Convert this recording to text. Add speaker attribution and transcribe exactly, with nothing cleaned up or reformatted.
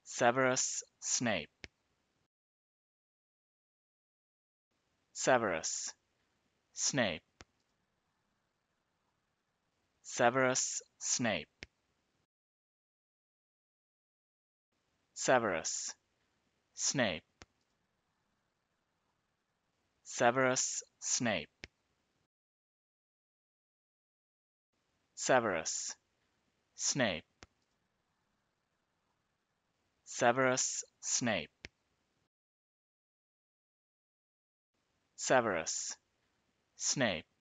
Speaker 1: Severus Snape. Severus Snape. Severus Snape. Severus Snape. Severus Snape. Severus Snape. Severus Snape. Severus Snape.